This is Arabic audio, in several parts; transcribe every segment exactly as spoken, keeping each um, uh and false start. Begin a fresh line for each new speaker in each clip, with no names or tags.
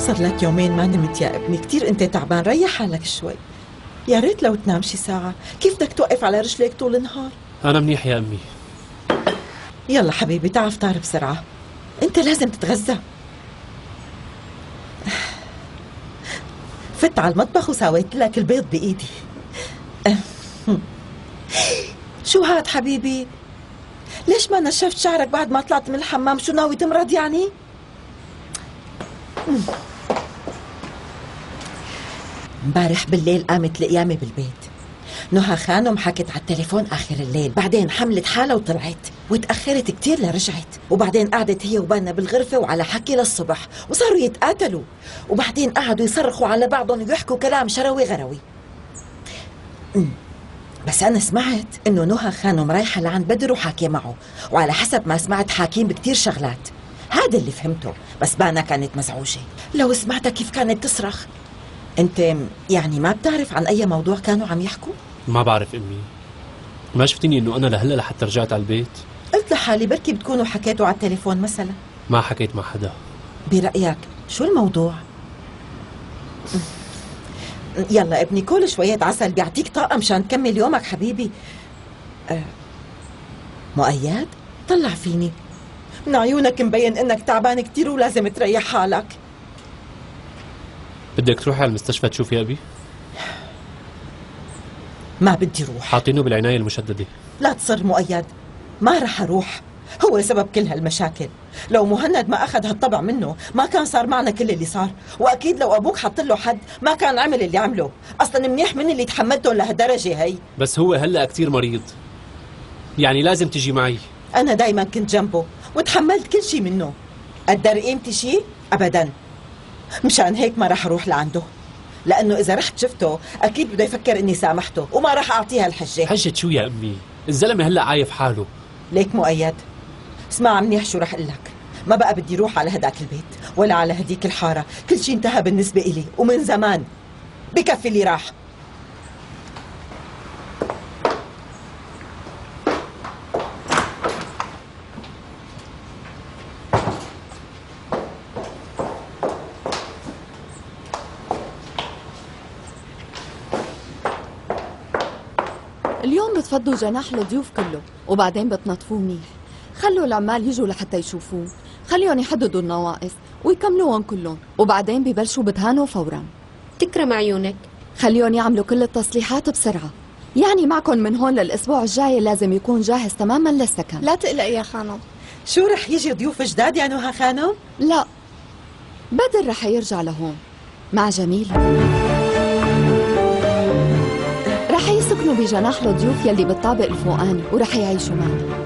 صار لك يومين ما نمت يا ابني، كتير انت تعبان، ريح حالك شوي. يا ريت لو تنام شي ساعة، كيف بدك توقف على رجليك طول النهار؟
أنا منيح يا أمي.
يلا حبيبي تعال افطر بسرعة، انت لازم تتغذى. فت على المطبخ وسويت لك البيض بإيدي. شو هاد حبيبي؟ ليش ما نشفت شعرك بعد ما طلعت من الحمام؟ شو ناوي تمرض يعني؟ امبارح بالليل قامت لقيامي بالبيت، نهى خانم حكت على التليفون آخر الليل، بعدين حملت حالها وطلعت وتأخرت كتير لرجعت، وبعدين قعدت هي وبانا بالغرفة وعلى حكي للصبح وصاروا يتقاتلوا، وبعدين قعدوا يصرخوا على بعضهم ويحكوا كلام شروي غروي. بس أنا سمعت إنه نهى خانم رايحة لعند بدر وحاكية معه، وعلى حسب ما سمعت حاكين بكتير شغلات، هذا اللي فهمته. بس بانا كانت مزعوجة، لو سمعتها كيف كانت تصرخ. أنت يعني ما بتعرف عن أي موضوع كانوا عم يحكوا؟
ما بعرف أمي، ما شفتني إنه أنا لهلا لحتى رجعت على البيت؟
قلت لحالي بركي بتكونوا حكيتوا على التليفون مثلا.
ما حكيت مع حدا.
برأيك شو الموضوع؟ يلا ابني كل شوية عسل بيعطيك طاقة مشان تكمل يومك حبيبي. أه مؤيد طلع فيني، من عيونك مبين انك تعبان كتير ولازم تريح حالك.
بدك تروحي على المستشفى تشوفي أبي؟
ما بدي روح.
حاطينه بالعناية المشددة.
لا تصر مؤيد، ما رح اروح، هو سبب كل هالمشاكل. لو مهند ما اخذ هالطبع منه ما كان صار معنا كل اللي صار، واكيد لو ابوك حط له حد ما كان عمل اللي عمله. اصلا منيح من اللي تحملتهم لهالدرجه هي.
بس هو هلا كتير مريض، يعني لازم تجي معي.
انا دايما كنت جنبه وتحملت كل شيء منه، قدر قيمتي شيء ابدا. مشان هيك ما رح اروح لعنده، لانه اذا رحت شفته اكيد بده يفكر اني سامحته وما رح اعطيها الحجه.
حجه شو يا امي؟ الزلمه هلا عايف حاله.
ليك مؤيد، اسمع منيح شو رح اقول لك، ما بقى بدي روح على هداك البيت ولا على هديك الحاره، كل شيء انتهى بالنسبه إلي ومن زمان، بكفي اللي راح.
اليوم بتفضوا جناح للضيوف كله وبعدين بتنظفوه منيح. خلوا العمال يجوا لحتى يشوفوه، خليهم يحددوا النواقص ويكملوهم كلهم، وبعدين ببلشوا بدهانه فورا.
تكرم عيونك.
خليهم يعملوا كل التصليحات بسرعة، يعني معكم من هون للأسبوع الجاي لازم يكون جاهز تماما للسكن.
لا تقلق يا خانم.
شو رح يجي ضيوف جداد يا نهى خانم؟
لا، بدر رح يرجع لهون مع جميل، رح يسكنوا بجناح الضيوف يلي بالطابق الفوقاني ورح يعيشوا معنا.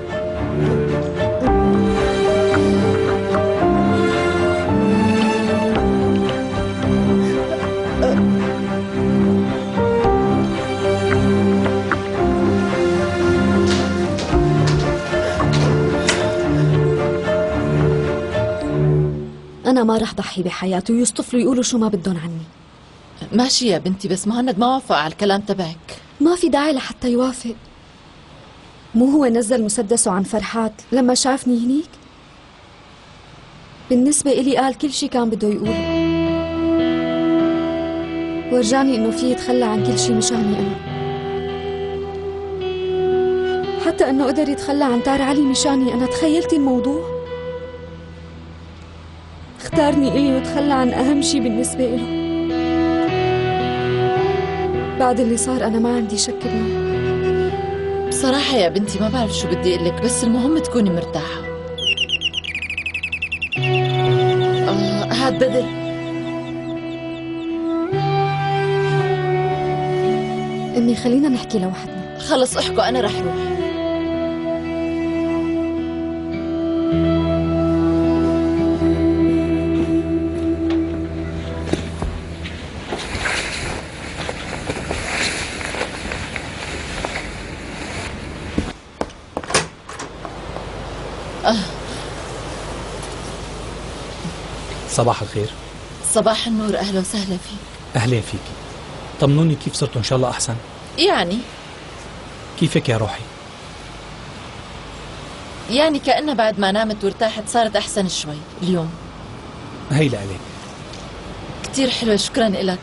أنا ما رح ضحي بحياتي ويصطفلوا يقولوا شو ما بدهم عني.
ماشي يا بنتي، بس مهند ما وافق على الكلام تبعك.
ما في داعي لحتى يوافق. مو هو نزل مسدسه عن فرحات لما شافني هنيك؟ بالنسبة إلي قال كل شي كان بده يقوله، ورجاني إنه في يتخلى عن كل شي مشاني أنا، حتى إنه قدر يتخلى عن تار علي مشاني أنا. تخيلتي الموضوع؟ اختارني إلي وتخلى عن أهم شي بالنسبة إله. بعد اللي صار أنا ما عندي شك بنوع.
بصراحة يا بنتي ما بعرف شو بدي أقول لك، بس المهم تكوني مرتاحة. آه هاد بدر.
أمي خلينا نحكي لوحدنا.
خلص احكوا، أنا رح روح. آه.
صباح الخير.
صباح النور، أهلا وسهلا فيك.
أهلا فيكي. طمنوني كيف صرتوا إن شاء الله أحسن؟
يعني
كيفك يا روحي؟
يعني كأنها بعد ما نامت وارتاحت صارت أحسن شوي اليوم.
هي لألك.
كتير حلوة، شكرا لك.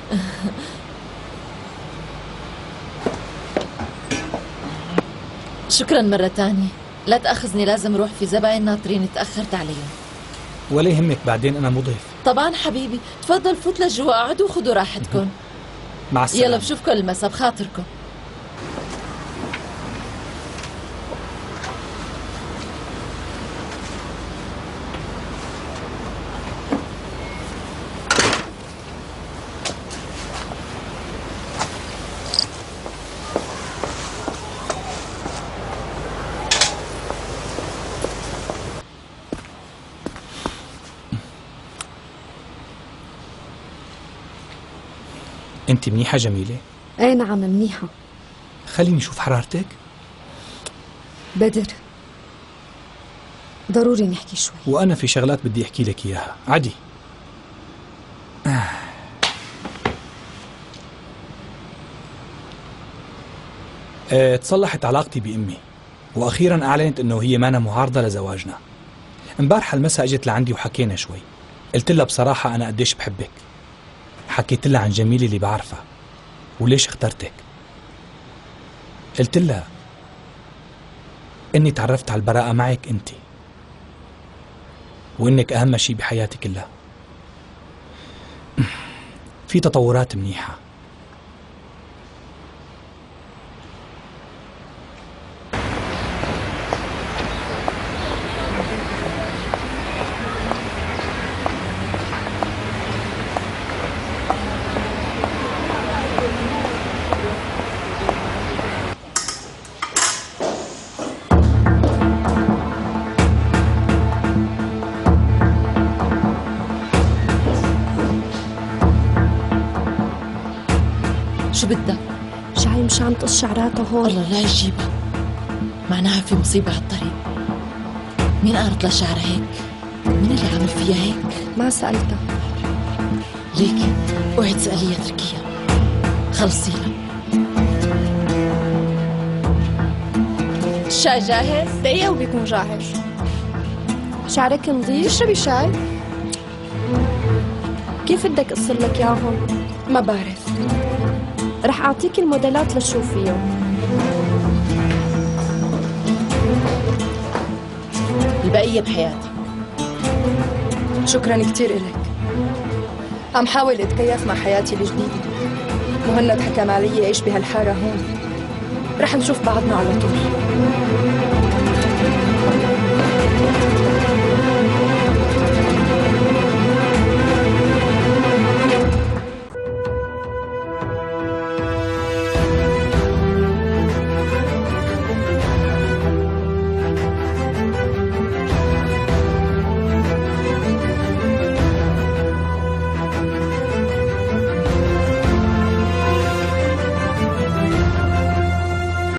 شكرا مرة تانية. لا تأخذني، لازم روح في زباين ناطرين، تأخرت عليهم.
ولا يهمك، بعدين أنا مضيف.
طبعا حبيبي، تفضل فوت لجوا، قعدوا وخذوا راحتكم.
مع السلامة.
يلا بشوفكم المسا، بخاطركم.
أنت منيحة جميلة؟
ايه نعم منيحة.
خليني أشوف حرارتك.
بدر، ضروري نحكي شوي.
وأنا في شغلات بدي أحكي لك إياها. عدي. آه. آه، تصلحت علاقتي بأمي، وأخيرا أعلنت أنه هي مانا معارضة لزواجنا. امبارحة المساء اجت لعندي وحكينا شوي. قلت لها بصراحة أنا قديش بحبك. حكيت لها عن جميلة اللي بعرفها وليش اخترتك. قلت لها إني تعرفت على البراءة معك أنت، وإنك أهم شيء بحياتي كلها. في تطورات منيحة.
شو بدك؟
شعي مش عم تقص شعراتها هون.
الله لا يجيبها، معناها في مصيبة على الطريق. مين قارت لها شعرها هيك؟ مين اللي عمل فيها هيك؟
ما سألتها.
ليكي اوعي تسأليها، اتركيها، خلصي لها. الشاي جاهز؟
دقيقة وبيكون جاهز.
شعرك نظيف؟
تشربي شاي؟
كيف بدك اقصر لك اياهم؟
ما بعرف.
رح اعطيك الموديلات لتشوفيهم.
البقية بحياتك.
شكرا كتير إلك. عم حاول اتكيف مع حياتي الجديدة. مهند حكم علي اعيش بهالحارة هون. رح نشوف بعضنا على طول.